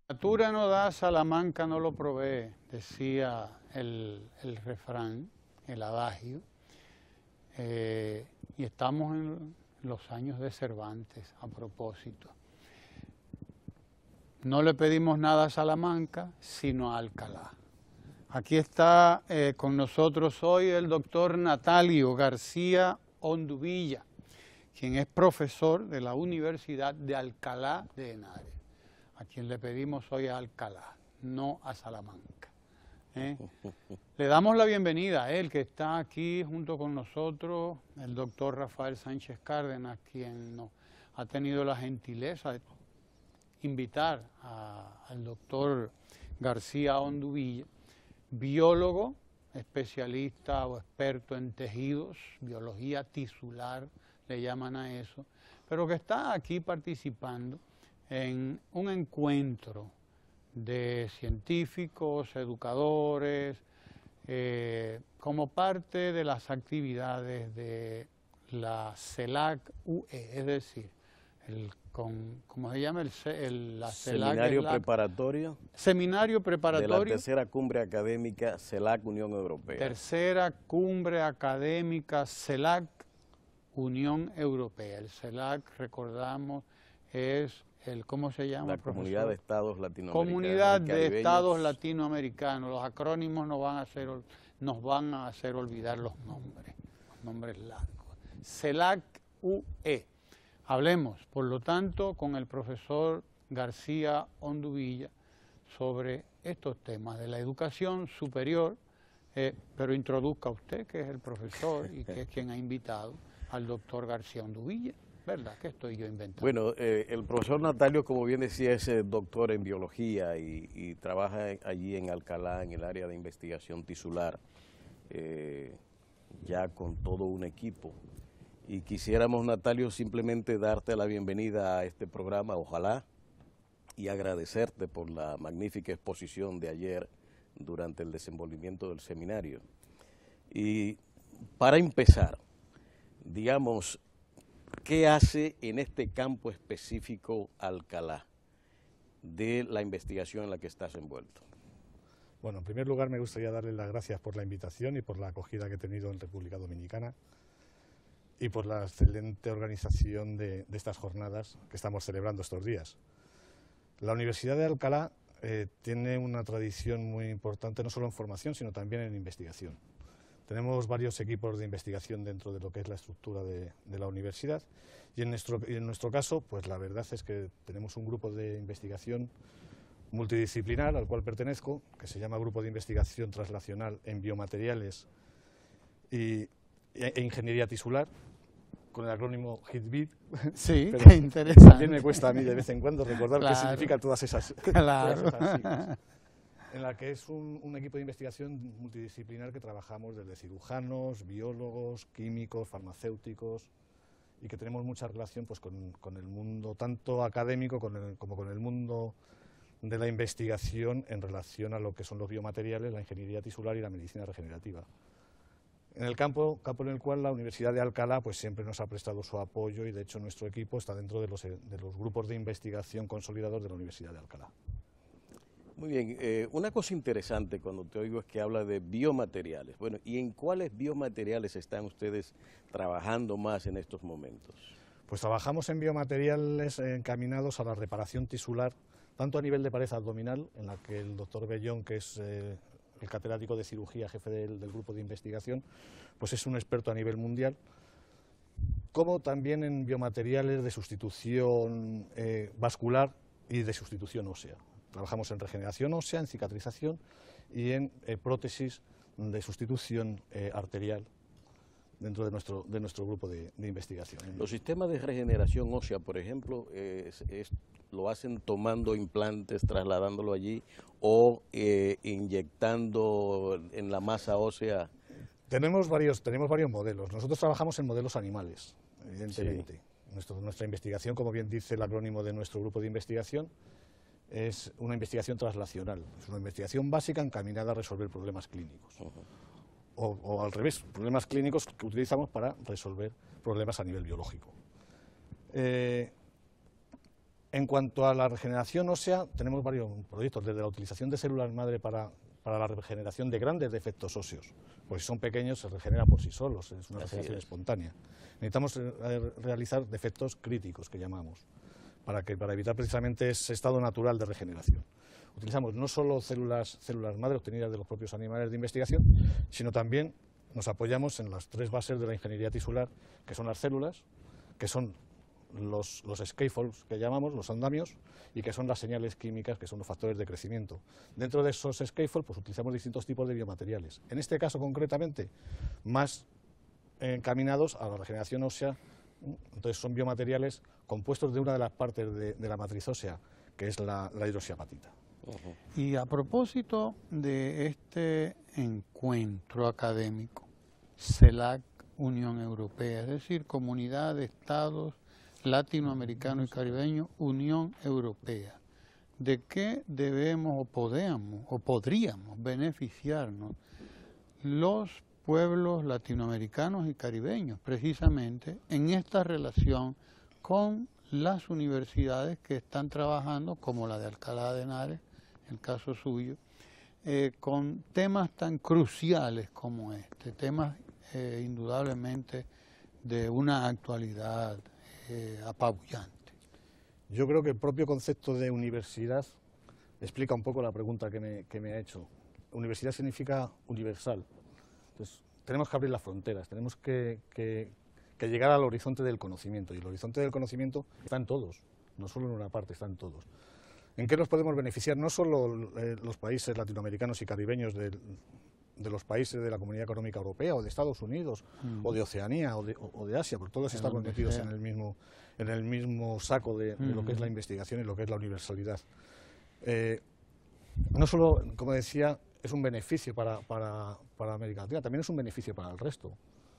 Natura no da, Salamanca no lo provee, decía el refrán, el adagio, y estamos en los años de Cervantes, a propósito. No le pedimos nada a Salamanca, sino a Alcalá. Aquí está con nosotros hoy el doctor Natalio García Onduvilla, quien es profesor de la Universidad de Alcalá de Henares. A quien le pedimos hoy a Alcalá, no a Salamanca. Le damos la bienvenida a él, que está aquí junto con nosotros, el doctor Rafael Sánchez Cárdenas, quien nos ha tenido la gentileza de invitar al doctor García Onduvilla, biólogo, especialista o experto en tejidos, biología tisular, le llaman a eso, pero que está aquí participando en un encuentro de científicos, educadores, como parte de las actividades de la CELAC-UE, es decir, ¿cómo se llama? La CELAC Seminario preparatorio. Seminario preparatorio. De la tercera cumbre académica CELAC Unión Europea. Tercera cumbre académica CELAC Unión Europea. El CELAC, recordamos, es ¿cómo se llama, la profesor? Comunidad de Estados Latinoamericanos. Comunidad de Estados Latinoamericanos. Los acrónimos nos van a hacer olvidar los nombres largos. CELAC-UE. Hablemos, por lo tanto, con el profesor García Onduvilla sobre estos temas de la educación superior, pero introduzca usted, que es el profesor y que es quien ha invitado al doctor García Onduvilla. ¿Verdad? ¿Qué estoy yo inventando? Bueno, el profesor Natalio, como bien decía, es doctor en biología y trabaja allí en Alcalá, en el área de investigación tisular, ya con todo un equipo. Y quisiéramos, Natalio, simplemente darte la bienvenida a este programa, ojalá, y agradecerte por la magnífica exposición de ayer durante el desenvolvimiento del seminario. Y para empezar, digamos, ¿qué hace en este campo específico Alcalá de la investigación en la que estás envuelto? Bueno, en primer lugar me gustaría darle las gracias por la invitación y por la acogida que he tenido en República Dominicana y por la excelente organización de estas jornadas que estamos celebrando estos días. La Universidad de Alcalá tiene una tradición muy importante, no solo en formación, sino también en investigación. Tenemos varios equipos de investigación dentro de lo que es la estructura de la universidad y en nuestro caso, pues la verdad es que tenemos un grupo de investigación multidisciplinar al cual pertenezco, que se llama Grupo de Investigación Translacional en Biomateriales e Ingeniería Tisular, con el acrónimo HITBIT. Sí, qué interesante. También me cuesta a mí de vez en cuando recordar qué significan todas esas siglas. En la que es un equipo de investigación multidisciplinar que trabajamos desde cirujanos, biólogos, químicos, farmacéuticos, y que tenemos mucha relación pues, con el mundo tanto académico como con el mundo de la investigación en relación a lo que son los biomateriales, la ingeniería tisular y la medicina regenerativa. En el campo en el cual la Universidad de Alcalá pues, siempre nos ha prestado su apoyo y de hecho nuestro equipo está dentro de los grupos de investigación consolidados de la Universidad de Alcalá. Muy bien, una cosa interesante cuando te oigo es que habla de biomateriales. Bueno, ¿y en cuáles biomateriales están ustedes trabajando más en estos momentos? Pues trabajamos en biomateriales encaminados a la reparación tisular, tanto a nivel de pared abdominal, en la que el doctor Bellón, que es el catedrático de cirugía, jefe del grupo de investigación, pues es un experto a nivel mundial, como también en biomateriales de sustitución vascular y de sustitución ósea. Trabajamos en regeneración ósea, en cicatrización y en prótesis de sustitución arterial dentro de nuestro grupo de investigación. Los sistemas de regeneración ósea, por ejemplo, lo hacen tomando implantes, trasladándolo allí o inyectando en la masa ósea. Tenemos varios modelos. Nosotros trabajamos en modelos animales, evidentemente. Sí. Nuestra investigación, como bien dice el acrónimo de nuestro grupo de investigación, es una investigación translacional, es una investigación básica encaminada a resolver problemas clínicos. O al revés, problemas clínicos que utilizamos para resolver problemas a nivel biológico. En cuanto a la regeneración ósea, tenemos varios proyectos, desde la utilización de células madre para la regeneración de grandes defectos óseos, pues si son pequeños se regeneran por sí solos, es una regeneración espontánea. Necesitamos realizar defectos críticos, que llamamos, para evitar precisamente ese estado natural de regeneración. Utilizamos no solo células madre obtenidas de los propios animales de investigación, sino también nos apoyamos en las 3 bases de la ingeniería tisular, que son las células, que son los scaffolds que llamamos, los andamios, y que son las señales químicas, que son los factores de crecimiento. Dentro de esos scaffolds pues utilizamos distintos tipos de biomateriales. En este caso concretamente, más encaminados a la regeneración ósea. Entonces son biomateriales compuestos de una de las partes de la matriz ósea, que es la hidroxiapatita. Y a propósito de este encuentro académico, CELAC Unión Europea, es decir, Comunidad de Estados Latinoamericanos y Caribeños, Unión Europea, ¿de qué debemos o podríamos beneficiarnos los pueblos latinoamericanos y caribeños, precisamente en esta relación con las universidades que están trabajando, como la de Alcalá de Henares, el caso suyo, con temas tan cruciales como este, temas indudablemente de una actualidad apabullante? Yo creo que el propio concepto de universidad explica un poco la pregunta que me ha hecho. Universidad significa universal. Entonces, tenemos que abrir las fronteras, tenemos que llegar al horizonte del conocimiento, y el horizonte del conocimiento está en todos, no solo en una parte, está en todos. ¿En qué nos podemos beneficiar? No solo los países latinoamericanos y caribeños de los países de la Comunidad Económica Europea, o de Estados Unidos, o de Oceanía, o de Asia, porque todos estamos metidos en el mismo saco de lo que es la investigación y lo que es la universalidad. No solo, como decía, es un beneficio para América Latina, también es un beneficio para el resto.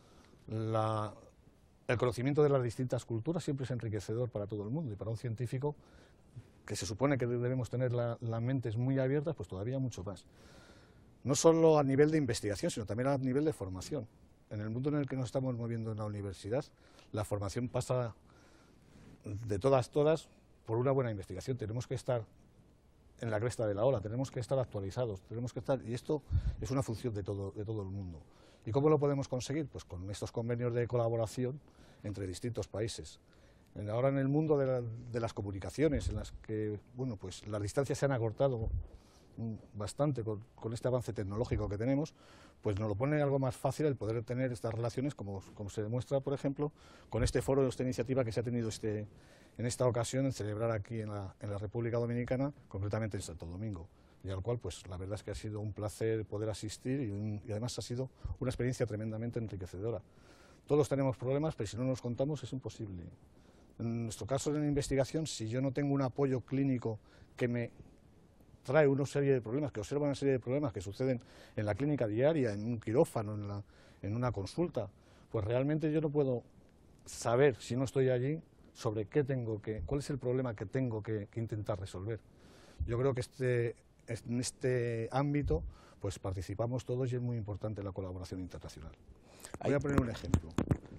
El conocimiento de las distintas culturas siempre es enriquecedor para todo el mundo, y para un científico que se supone que debemos tener las mentes muy abiertas, pues todavía mucho más. No solo a nivel de investigación, sino también a nivel de formación. En el mundo en el que nos estamos moviendo en la universidad, la formación pasa de todas por una buena investigación. Tenemos que estar en la cresta de la ola, tenemos que estar actualizados, y esto es una función de todo el mundo. ¿Y cómo lo podemos conseguir? Pues con estos convenios de colaboración entre distintos países. Ahora en el mundo de las comunicaciones, en las que pues las distancias se han acortado bastante con este avance tecnológico que tenemos, pues nos lo pone algo más fácil el poder tener estas relaciones, como se demuestra, por ejemplo, con este foro, esta iniciativa que se ha tenido en esta ocasión en celebrar aquí en la República Dominicana, concretamente en Santo Domingo, y al cual pues la verdad es que ha sido un placer poder asistir, y además ha sido una experiencia tremendamente enriquecedora. Todos tenemos problemas, pero si no nos contamos es imposible. En nuestro caso en investigación, si yo no tengo un apoyo clínico que me trae una serie de problemas, que observa una serie de problemas que suceden en la clínica diaria, en un quirófano, en una consulta, pues realmente yo no puedo saber, si no estoy allí, sobre cuál es el problema que tengo que intentar resolver. Yo creo que en este ámbito pues participamos todos, y es muy importante la colaboración internacional. Voy a poner un ejemplo.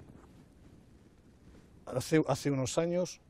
Hace unos años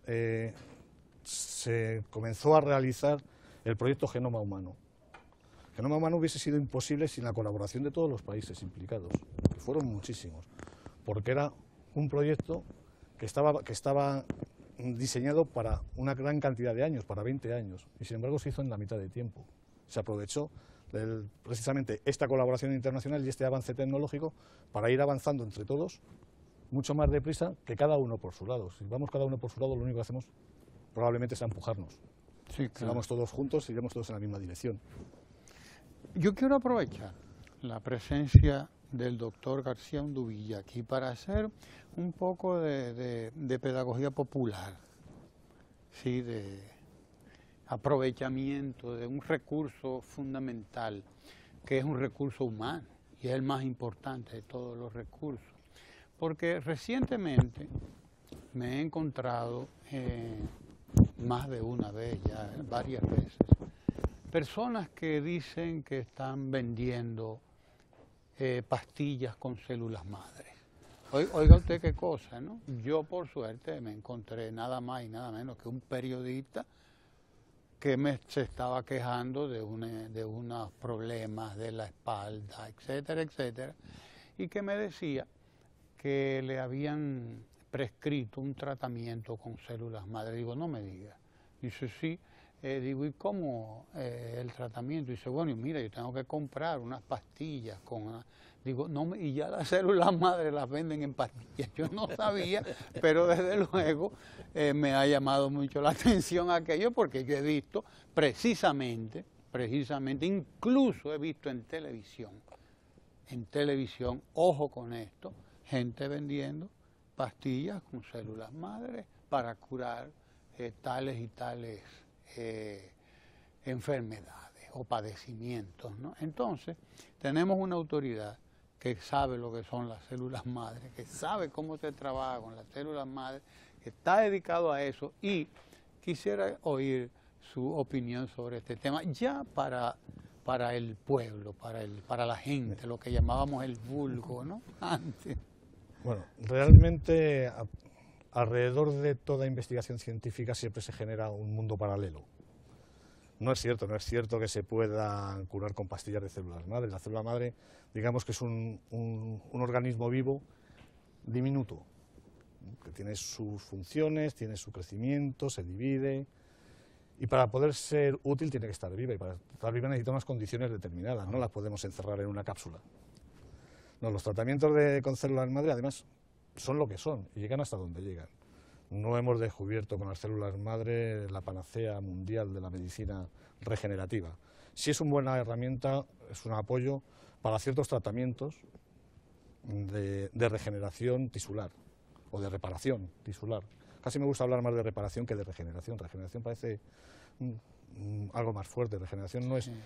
se comenzó a realizar el proyecto Genoma Humano. Genoma Humano hubiese sido imposible sin la colaboración de todos los países implicados, que fueron muchísimos, porque era un proyecto que estaba diseñado para una gran cantidad de años, para 20 años, y sin embargo se hizo en la mitad de tiempo. Se aprovechó precisamente esta colaboración internacional y este avance tecnológico para ir avanzando entre todos mucho más deprisa que cada uno por su lado. Si vamos cada uno por su lado, lo único que hacemos probablemente es empujarnos. Sí, claro. Si vamos todos juntos, iremos todos en la misma dirección. Yo quiero aprovechar la presencia del doctor García Onduvilla aquí para hacer un poco de pedagogía popular, ¿sí? De aprovechamiento de un recurso fundamental, que es un recurso humano, y es el más importante de todos los recursos. Porque recientemente me he encontrado más de una vez, ya varias veces, personas que dicen que están vendiendo pastillas con células madres. Oiga usted qué cosa, ¿no? Yo por suerte me encontré nada más y nada menos que un periodista que se estaba quejando de unos problemas de la espalda, etcétera, etcétera, y que me decía que le habían prescrito un tratamiento con células madre. Digo, no me diga. Dice, sí. Digo, ¿y cómo el tratamiento? Dice, bueno, y mira, yo tengo que comprar unas pastillas con... Digo, no, y ya las células madre las venden en pastillas. Yo no sabía, pero desde luego me ha llamado mucho la atención aquello, porque yo he visto precisamente, incluso he visto en televisión, ojo con esto, gente vendiendo pastillas con células madre para curar tales y tales enfermedades o padecimientos, ¿no? Entonces, tenemos una autoridad que sabe lo que son las células madre, que sabe cómo se trabaja con las células madre, que está dedicado a eso, y quisiera oír su opinión sobre este tema, ya para el pueblo, para la gente, lo que llamábamos el vulgo, ¿no? Antes. Bueno, realmente alrededor de toda investigación científica siempre se genera un mundo paralelo. No es cierto que se pueda curar con pastillas de células madre. La célula madre, digamos que es un organismo vivo diminuto, que tiene sus funciones, tiene su crecimiento, se divide, y para poder ser útil tiene que estar viva, y para estar viva necesita unas condiciones determinadas, no las podemos encerrar en una cápsula. No, los tratamientos con células madre además son lo que son y llegan hasta donde llegan. No hemos descubierto con las células madre la panacea mundial de la medicina regenerativa. Sí es una buena herramienta, es un apoyo para ciertos tratamientos de regeneración tisular o de reparación tisular. Casi me gusta hablar más de reparación que de regeneración. Regeneración parece algo más fuerte. Regeneración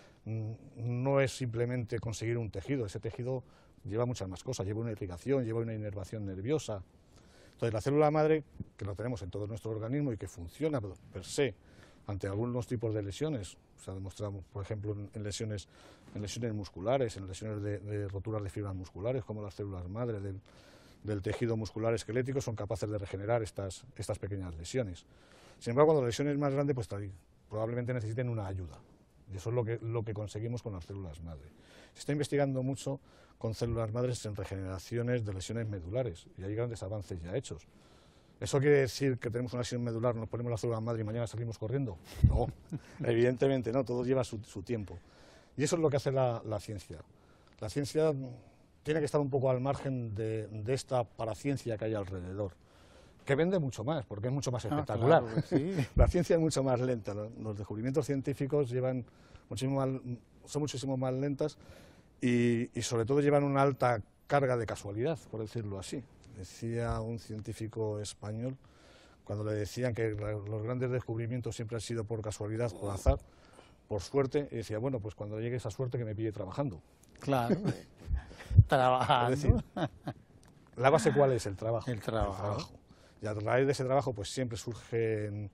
no es simplemente conseguir un tejido. Ese tejido lleva muchas más cosas, lleva una irrigación, lleva una inervación nerviosa. Entonces la célula madre, que lo tenemos en todo nuestro organismo y que funciona per se ante algunos tipos de lesiones, se ha demostrado, por ejemplo, en lesiones musculares, en lesiones de roturas de fibras musculares, como las células madre del tejido muscular esquelético son capaces de regenerar estas pequeñas lesiones. Sin embargo, cuando la lesión es más grande, pues probablemente necesiten una ayuda. Y eso es lo que conseguimos con las células madre. Se está investigando mucho con células madres en regeneraciones de lesiones medulares, y hay grandes avances ya hechos. ¿Eso quiere decir que tenemos una lesión medular, nos ponemos la célula madre y mañana salimos corriendo? No, evidentemente no, todo lleva su tiempo. Y eso es lo que hace la ciencia. La ciencia tiene que estar un poco al margen de esta paraciencia que hay alrededor, que vende mucho más, porque es mucho más espectacular. Claro que sí. La ciencia es mucho más lenta, los descubrimientos científicos son muchísimo más lentas y sobre todo llevan una alta carga de casualidad, por decirlo así. Decía un científico español, cuando le decían que los grandes descubrimientos siempre han sido por casualidad, por azar, por suerte, y decía, bueno, pues cuando llegue esa suerte que me pille trabajando. Claro. Trabajando. Es decir, ¿la base cuál es? El trabajo. El trabajo. Y a raíz de ese trabajo pues siempre surgen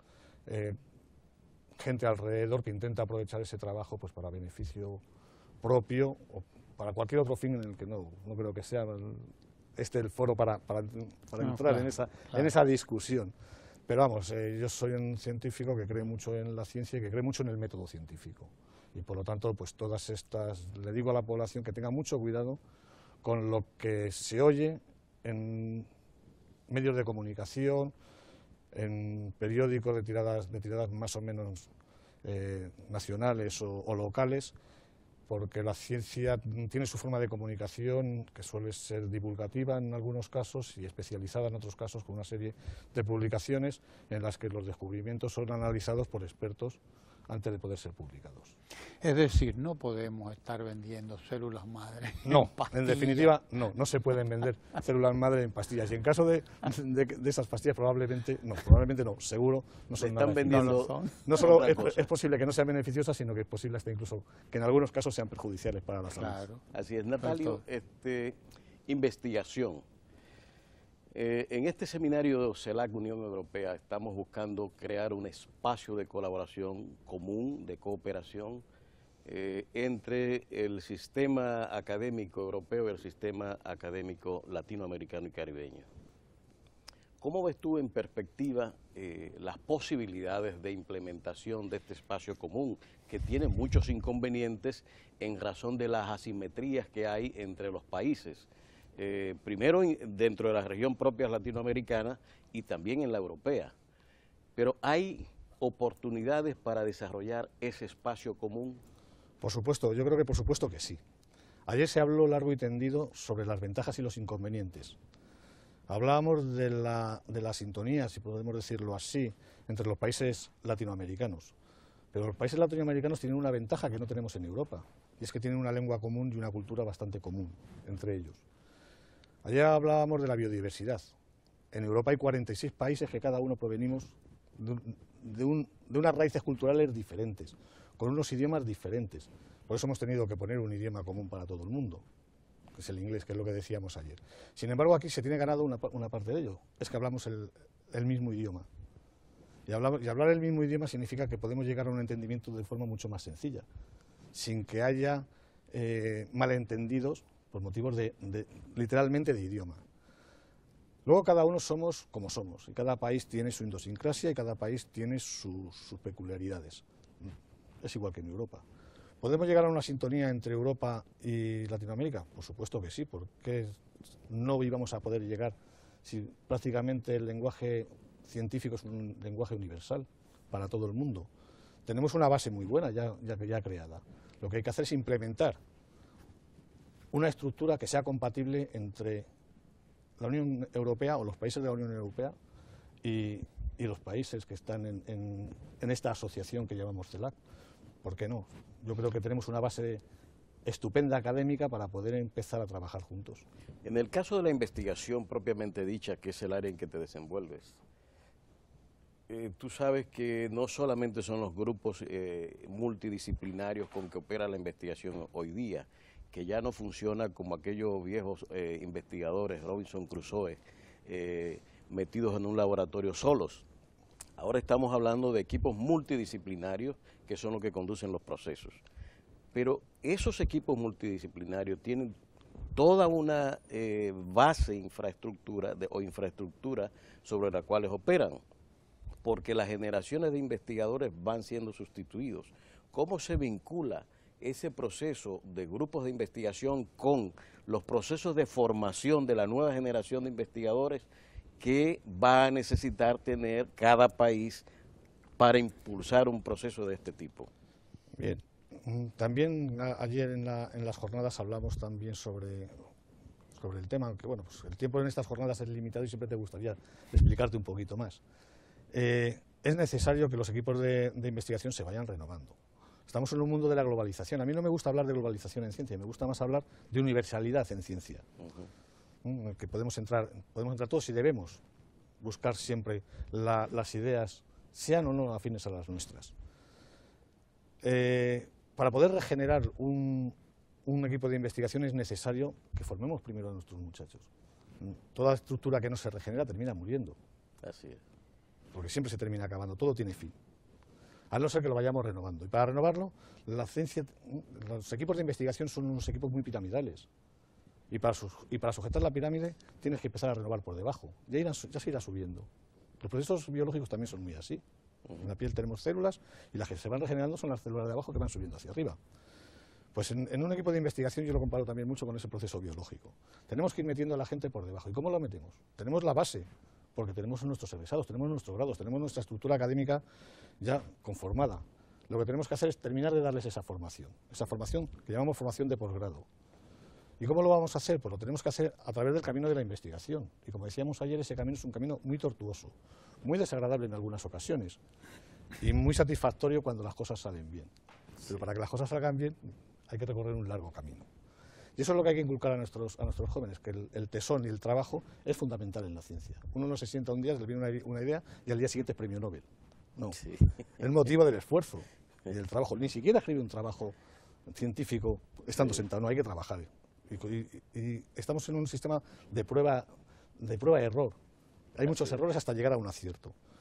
gente alrededor que intenta aprovechar ese trabajo pues para beneficio propio o para cualquier otro fin en el que no creo que sea el foro para entrar en esa discusión. Pero vamos, yo soy un científico que cree mucho en la ciencia y que cree mucho en el método científico. Y por lo tanto, pues todas estas, le digo a la población que tenga mucho cuidado con lo que se oye en medios de comunicación, en periódicos de tiradas más o menos nacionales o locales, porque la ciencia tiene su forma de comunicación que suele ser divulgativa en algunos casos y especializada en otros casos, con una serie de publicaciones en las que los descubrimientos son analizados por expertos antes de poder ser publicados. Es decir, no podemos estar vendiendo células madre. No, en definitiva, no se pueden vender células madre en pastillas. Y en caso de esas pastillas, probablemente no, seguro no son nada vendiendo. No solo es posible que no sean beneficiosas, sino que es posible hasta incluso que en algunos casos sean perjudiciales para la salud. Claro. Así es, Natalio, investigación. En este seminario de CELAC Unión Europea estamos buscando crear un espacio de colaboración común, de cooperación entre el sistema académico europeo y el sistema académico latinoamericano y caribeño. ¿Cómo ves tú en perspectiva las posibilidades de implementación de este espacio común, que tiene muchos inconvenientes en razón de las asimetrías que hay entre los países? Primero dentro de la región propia latinoamericana y también en la europea. Pero ¿hay oportunidades para desarrollar ese espacio común? Por supuesto, yo creo que por supuesto que sí. Ayer se habló largo y tendido sobre las ventajas y los inconvenientes. Hablábamos de la sintonía, si podemos decirlo así, entre los países latinoamericanos. Pero los países latinoamericanos tienen una ventaja que no tenemos en Europa, y es que tienen una lengua común y una cultura bastante común entre ellos. Ayer hablábamos de la biodiversidad. En Europa hay 46 países que cada uno provenimos de unas raíces culturales diferentes, con unos idiomas diferentes. Por eso hemos tenido que poner un idioma común para todo el mundo, que es el inglés, que es lo que decíamos ayer. Sin embargo, aquí se tiene ganado una parte de ello, es que hablamos el mismo idioma. Y hablar el mismo idioma significa que podemos llegar a un entendimiento de forma mucho más sencilla, sin que haya malentendidos por motivos literalmente de idioma. Luego cada uno somos como somos, y cada país tiene su idiosincrasia y cada país tiene sus peculiaridades. Es igual que en Europa. ¿Podemos llegar a una sintonía entre Europa y Latinoamérica? Por supuesto que sí, porque no íbamos a poder llegar si prácticamente el lenguaje científico es un lenguaje universal para todo el mundo. Tenemos una base muy buena ya creada. Lo que hay que hacer es implementar una estructura que sea compatible entre la Unión Europea o los países de la Unión Europea y los países que están en esta asociación que llamamos CELAC. ¿Por qué no? Yo creo que tenemos una base estupenda académica para poder empezar a trabajar juntos. En el caso de la investigación propiamente dicha, que es el área en que te desenvuelves, tú sabes que no solamente son los grupos multidisciplinarios con que opera la investigación hoy día, que ya no funciona como aquellos viejos investigadores, Robinson Crusoe, metidos en un laboratorio solos. Ahora estamos hablando de equipos multidisciplinarios que son los que conducen los procesos. Pero esos equipos multidisciplinarios tienen toda una base infraestructura sobre la cual operan, porque las generaciones de investigadores van siendo sustituidos. ¿Cómo se vincula ese proceso de grupos de investigación con los procesos de formación de la nueva generación de investigadores que va a necesitar tener cada país para impulsar un proceso de este tipo? Bien, también ayer en las jornadas hablamos también sobre el tema, aunque bueno, pues el tiempo en estas jornadas es limitado y siempre te gustaría explicarte un poquito más. Es necesario que los equipos de investigación se vayan renovando. Estamos en un mundo de la globalización. A mí no me gusta hablar de globalización en ciencia, me gusta más hablar de universalidad en ciencia. Que podemos entrar todos y debemos buscar siempre las ideas, sean o no afines a las nuestras. Para poder regenerar un equipo de investigación es necesario que formemos primero a nuestros muchachos. Toda estructura que no se regenera termina muriendo. Así es. Porque siempre se termina acabando, todo tiene fin. A no ser que lo vayamos renovando. Y para renovarlo, los equipos de investigación son unos equipos muy piramidales. Y para sujetar la pirámide tienes que empezar a renovar por debajo. Ya se irá subiendo. Los procesos biológicos también son muy así. En la piel tenemos células y las que se van regenerando son las células de abajo que van subiendo hacia arriba. Pues en un equipo de investigación yo lo comparo también mucho con ese proceso biológico. Tenemos que ir metiendo a la gente por debajo. ¿Y cómo lo metemos? Tenemos la base, porque tenemos nuestros egresados, tenemos nuestros grados, tenemos nuestra estructura académica ya conformada. Lo que tenemos que hacer es terminar de darles esa formación que llamamos formación de posgrado. ¿Y cómo lo vamos a hacer? Pues lo tenemos que hacer a través del camino de la investigación. Y como decíamos ayer, ese camino es un camino muy tortuoso, muy desagradable en algunas ocasiones y muy satisfactorio cuando las cosas salen bien. Pero para que las cosas salgan bien hay que recorrer un largo camino. Y eso es lo que hay que inculcar a nuestros jóvenes, que el tesón y el trabajo es fundamental en la ciencia. Uno no se sienta un día, le viene una idea y al día siguiente es premio Nobel. No, sí. Es el motivo del esfuerzo y del trabajo. Ni siquiera escribe un trabajo científico estando sentado, no, hay que trabajar. Y estamos en un sistema de prueba-error. Hay muchos errores hasta llegar a un acierto.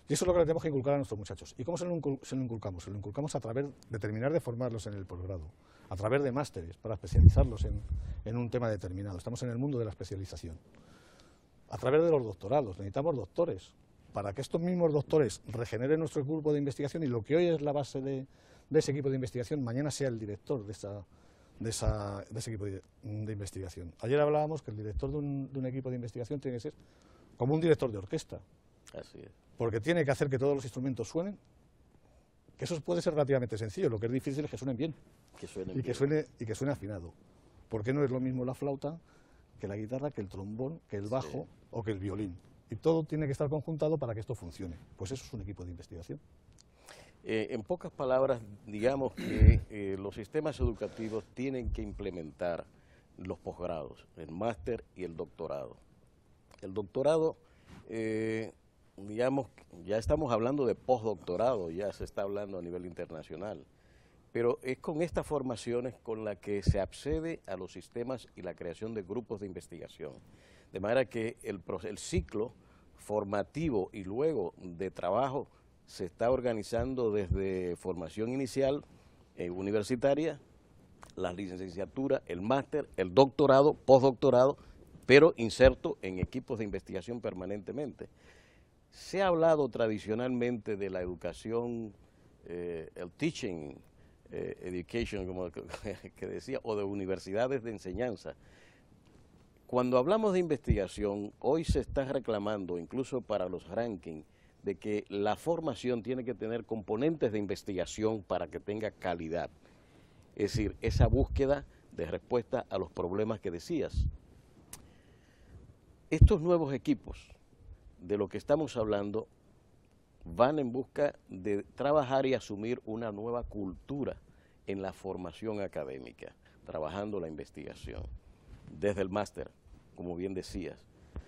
Y eso es lo que le tenemos que inculcar a nuestros muchachos. ¿Y cómo se lo inculcamos? Se lo inculcamos a través de terminar de formarlos en el posgrado, a través de másteres para especializarlos en un tema determinado. Estamos en el mundo de la especialización. A través de los doctorados, necesitamos doctores, para que estos mismos doctores regeneren nuestro grupo de investigación y lo que hoy es la base de ese equipo de investigación, mañana sea el director de ese equipo de investigación. Ayer hablábamos que el director de un equipo de investigación tiene que ser como un director de orquesta. Así es. Porque tiene que hacer que todos los instrumentos suenen, que eso puede ser relativamente sencillo, lo que es difícil es que suenen bien, y que suene afinado. Porque no es lo mismo la flauta que la guitarra, que el trombón, que el bajo o que el violín. Y todo tiene que estar conjuntado para que esto funcione. Pues eso es un equipo de investigación. En pocas palabras, digamos que los sistemas educativos tienen que implementar los posgrados, el máster y el doctorado. El doctorado, digamos, ya estamos hablando de postdoctorado, ya se está hablando a nivel internacional, pero es con estas formaciones con las que se accede a los sistemas y la creación de grupos de investigación. De manera que el ciclo formativo y luego de trabajo se está organizando desde formación inicial universitaria, la licenciatura, el máster, el doctorado, postdoctorado, pero inserto en equipos de investigación permanentemente. Se ha hablado tradicionalmente de la educación, el teaching education, como que decía, o de universidades de enseñanza. Cuando hablamos de investigación, hoy se está reclamando, incluso para los rankings, de que la formación tiene que tener componentes de investigación para que tenga calidad. Es decir, esa búsqueda de respuesta a los problemas que decías. Estos nuevos equipos de lo que estamos hablando van en busca de trabajar y asumir una nueva cultura en la formación académica, trabajando la investigación, desde el máster, como bien decías.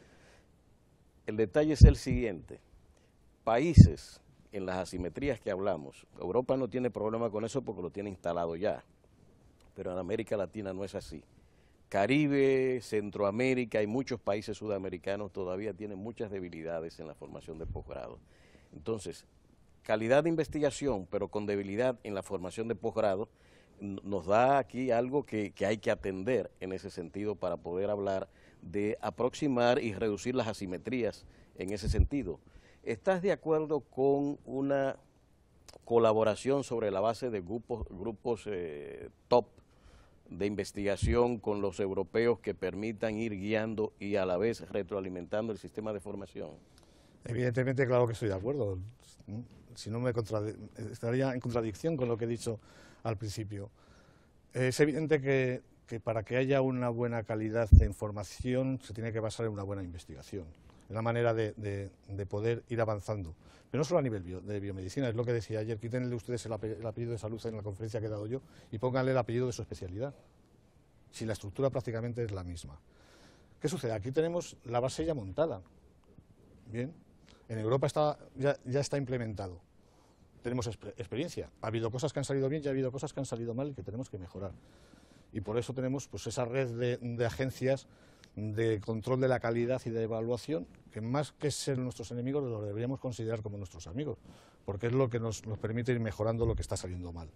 El detalle es el siguiente: países en las asimetrías que hablamos, Europa no tiene problema con eso porque lo tiene instalado ya, pero en América Latina no es así. Caribe, Centroamérica y muchos países sudamericanos todavía tienen muchas debilidades en la formación de posgrado. Entonces, calidad de investigación, pero con debilidad en la formación de posgrado, nos da aquí algo que hay que atender en ese sentido para poder hablar de aproximar y reducir las asimetrías en ese sentido. ¿Estás de acuerdo con una colaboración sobre la base de grupos top de investigación con los europeos que permitan ir guiando y a la vez retroalimentando el sistema de formación? Evidentemente, claro que estoy de acuerdo. Si no, estaría en contradicción con lo que he dicho al principio. Es evidente que para que haya una buena calidad de información se tiene que basar en una buena investigación. Es la manera de poder ir avanzando. Pero no solo a nivel de biomedicina, es lo que decía ayer, quítenle ustedes el apellido de salud en la conferencia que he dado yo y pónganle el apellido de su especialidad, si la estructura prácticamente es la misma. ¿Qué sucede? Aquí tenemos la base ya montada. Bien, en Europa ya está implementado. Tenemos experiencia. Ha habido cosas que han salido bien y ha habido cosas que han salido mal y que tenemos que mejorar. Y por eso tenemos pues esa red de agencias de control de la calidad y de evaluación, que más que ser nuestros enemigos los deberíamos considerar como nuestros amigos, porque es lo que nos permite ir mejorando lo que está saliendo mal.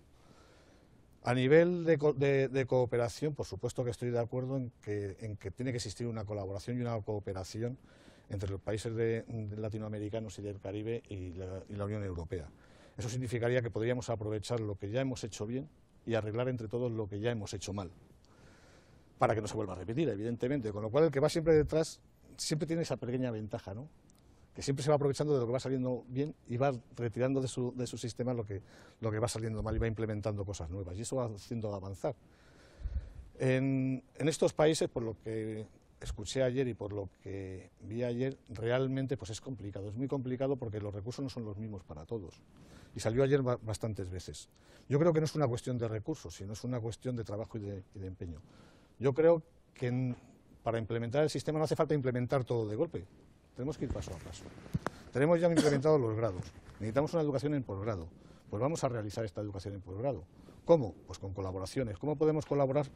A nivel de cooperación, por supuesto que estoy de acuerdo en que tiene que existir una colaboración y una cooperación entre los países latinoamericanos y del Caribe y la Unión Europea. Eso significaría que podríamos aprovechar lo que ya hemos hecho bien y arreglar entre todos lo que ya hemos hecho mal, para que no se vuelva a repetir, evidentemente, con lo cual el que va siempre detrás siempre tiene esa pequeña ventaja, ¿no? Que siempre se va aprovechando de lo que va saliendo bien y va retirando de su sistema lo que va saliendo mal y va implementando cosas nuevas, y eso va haciendo avanzar. En estos países, por lo que escuché ayer y por lo que vi ayer, realmente pues es complicado, es muy complicado porque los recursos no son los mismos para todos. Y salió ayer bastantes veces. Yo creo que no es una cuestión de recursos, sino es una cuestión de trabajo y de empeño. Yo creo que para implementar el sistema no hace falta implementar todo de golpe, tenemos que ir paso a paso. Tenemos ya implementados los grados, necesitamos una educación en posgrado, pues vamos a realizar esta educación en posgrado. ¿Cómo? Pues con colaboraciones. ¿Cómo podemos colaborar?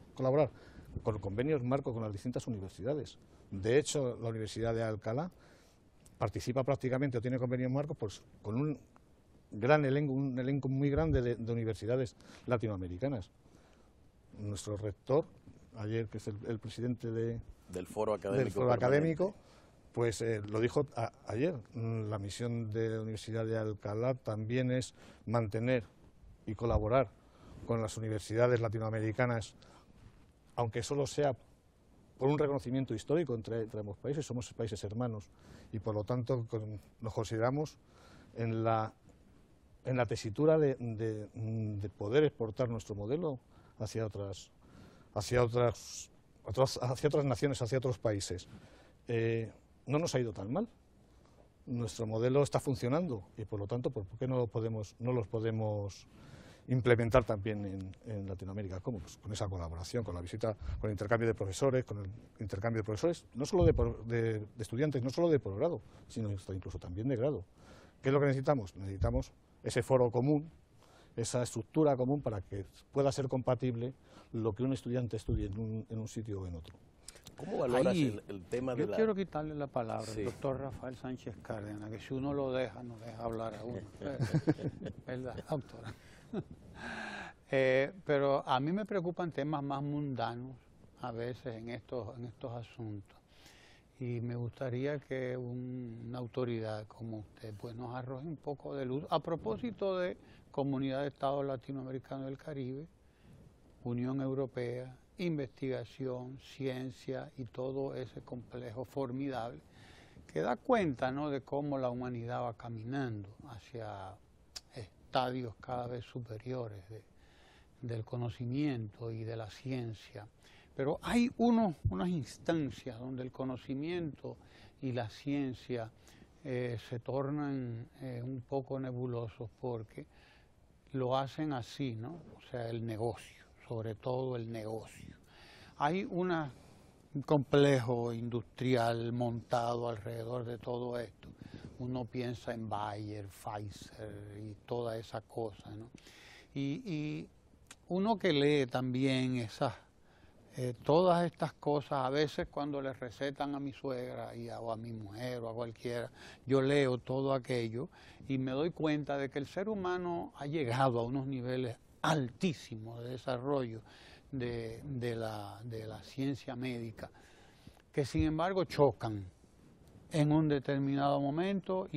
Con convenios marco con las distintas universidades. De hecho, la Universidad de Alcalá participa prácticamente o tiene convenios marcos pues, con un gran elenco, un elenco muy grande de universidades latinoamericanas. Nuestro rector, ayer, que es el presidente del Foro Académico, pues lo dijo ayer. La misión de la Universidad de Alcalá también es mantener y colaborar con las universidades latinoamericanas, aunque solo sea por un reconocimiento histórico entre ambos países. Somos países hermanos y por lo tanto nos consideramos en la tesitura de poder exportar nuestro modelo hacia otras naciones, hacia otros países. No nos ha ido tan mal. Nuestro modelo está funcionando y por lo tanto, ¿por qué no los podemos implementar también en Latinoamérica? ¿Cómo? Pues con esa colaboración, con la visita, con el intercambio de profesores, no solo de estudiantes, no solo de posgrado, sino incluso también de grado. ¿Qué es lo que necesitamos? Necesitamos ese foro común, esa estructura común para que pueda ser compatible lo que un estudiante estudie en un sitio o en otro. ¿Cómo valoras el tema de Yo quiero quitarle la palabra al doctor Rafael Sánchez Cárdenas, que si uno lo deja, no deja hablar a uno. ¿Verdad, doctora? Pero a mí me preocupan temas más mundanos a veces en estos asuntos. Y me gustaría que una autoridad como usted pues, nos arroje un poco de luz a propósito de Comunidad de Estados Latinoamericanos del Caribe, Unión Europea, investigación, ciencia y todo ese complejo formidable que da cuenta, ¿no?, de cómo la humanidad va caminando hacia estadios cada vez superiores del conocimiento y de la ciencia. Pero hay unas instancias donde el conocimiento y la ciencia se tornan un poco nebulosos porque lo hacen así, ¿no? O sea, el negocio, sobre todo el negocio. Hay un complejo industrial montado alrededor de todo esto. Uno piensa en Bayer, Pfizer y toda esa cosa, ¿no? Y uno que lee también todas estas cosas, a veces cuando le recetan a mi suegra o a mi mujer o a cualquiera, yo leo todo aquello y me doy cuenta de que el ser humano ha llegado a unos niveles altísimos de desarrollo de la ciencia médica, que sin embargo chocan en un determinado momento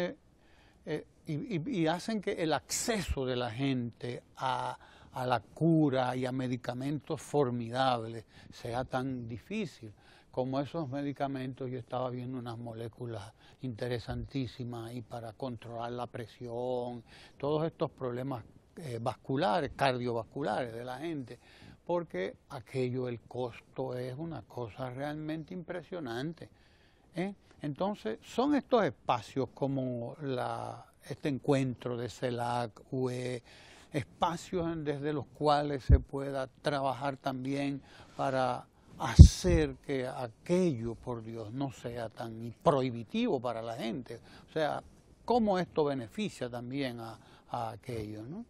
y hacen que el acceso de la gente a la cura y a medicamentos formidables sea tan difícil. Como esos medicamentos, yo estaba viendo unas moléculas interesantísimas y para controlar la presión, todos estos problemas vasculares, cardiovasculares de la gente, porque aquello, el costo es una cosa realmente impresionante. Entonces, son estos espacios como este encuentro de CELAC, UE, espacios desde los cuales se pueda trabajar también para hacer que aquello, por Dios, no sea tan prohibitivo para la gente. O sea, cómo esto beneficia también a aquello, ¿no?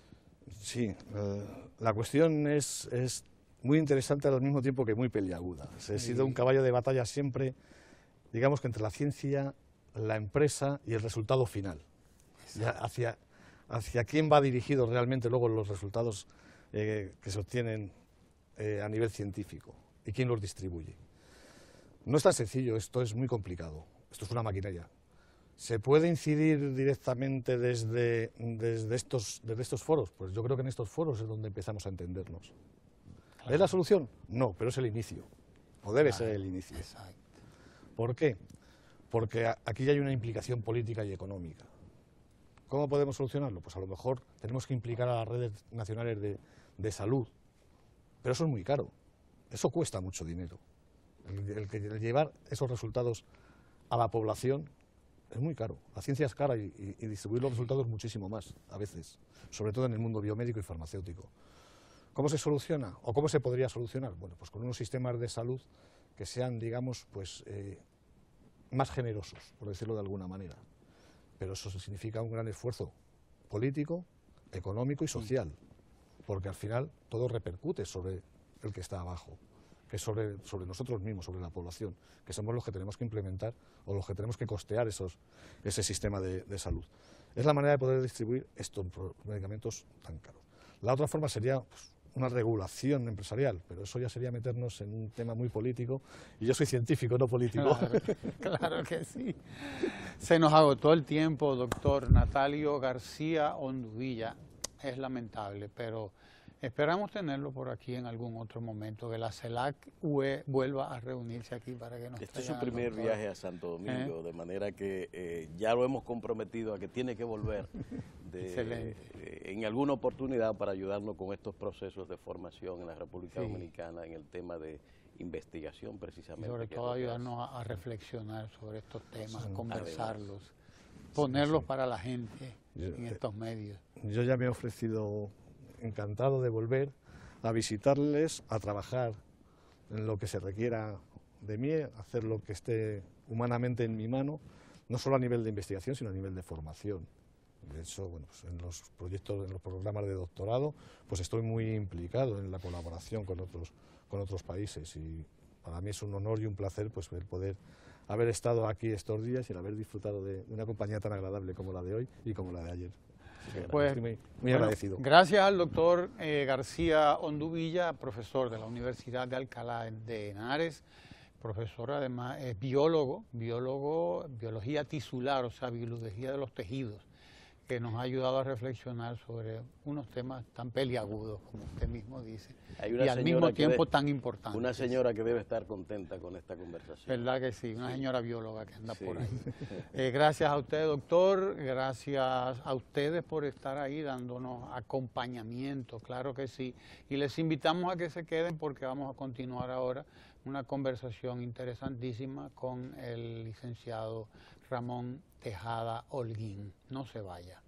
Sí, la cuestión es muy interesante al mismo tiempo que muy peliaguda. Ha sido un caballo de batalla siempre, digamos que entre la ciencia, la empresa y el resultado final. Ya hacia quién va dirigido realmente luego los resultados que se obtienen a nivel científico y quién los distribuye. No es tan sencillo, esto es muy complicado, esto es una maquinaria. ¿Se puede incidir directamente desde estos foros? Pues yo creo que en estos foros es donde empezamos a entendernos. Claro. ¿Es la solución? No, pero es el inicio, o debe ser el inicio. Exacto. ¿Por qué? Porque aquí ya hay una implicación política y económica. ¿Cómo podemos solucionarlo? Pues a lo mejor tenemos que implicar a las redes nacionales de salud, pero eso es muy caro, eso cuesta mucho dinero. El llevar esos resultados a la población es muy caro. La ciencia es cara y distribuir los resultados muchísimo más, a veces, sobre todo en el mundo biomédico y farmacéutico. ¿Cómo se soluciona o cómo se podría solucionar? Bueno, pues con unos sistemas de salud que sean, digamos, pues más generosos, por decirlo de alguna manera. Pero eso significa un gran esfuerzo político, económico y social, porque al final todo repercute sobre el que está abajo. que es sobre nosotros mismos, sobre la población, que somos los que tenemos que implementar o los que tenemos que costear ese sistema de salud. Es la manera de poder distribuir estos medicamentos tan caros. La otra forma sería pues, una regulación empresarial, pero eso ya sería meternos en un tema muy político, y yo soy científico, no político. Claro que sí. Se nos agotó el tiempo, doctor Natalio García Onduvilla. Es lamentable, pero esperamos tenerlo por aquí en algún otro momento, que la CELAC-UE vuelva a reunirse aquí para que nos Este es su primer viaje a Santo Domingo, de manera que ya lo hemos comprometido a que tiene que volver en alguna oportunidad para ayudarnos con estos procesos de formación en la República Dominicana en el tema de investigación precisamente. Y sobre todo ayudarnos a reflexionar sobre estos temas, a conversarlos, ponerlos para la gente en estos medios. Yo ya me he ofrecido encantado de volver a visitarles, a trabajar en lo que se requiera de mí, hacer lo que esté humanamente en mi mano, no solo a nivel de investigación, sino a nivel de formación. De hecho, bueno, pues en los proyectos, en los programas de doctorado, pues estoy muy implicado en la colaboración con otros países, y para mí es un honor y un placer pues el poder haber estado aquí estos días y el haber disfrutado de una compañía tan agradable como la de hoy y como la de ayer. Pues, estoy muy agradecido. Gracias al doctor García Onduvilla, profesor de la Universidad de Alcalá de Henares, profesor además, es biología tisular, o sea, biología de los tejidos, que nos ha ayudado a reflexionar sobre unos temas tan peliagudos, como usted mismo dice, y al mismo tiempo tan importantes. Una señora que debe estar contenta con esta conversación. ¿Verdad que sí? Una señora bióloga que anda por ahí. Gracias a usted, doctor, gracias a ustedes por estar ahí dándonos acompañamiento, claro que sí. Y les invitamos a que se queden porque vamos a continuar ahora una conversación interesantísima con el licenciado Ramón Tejada Holguín. No se vaya.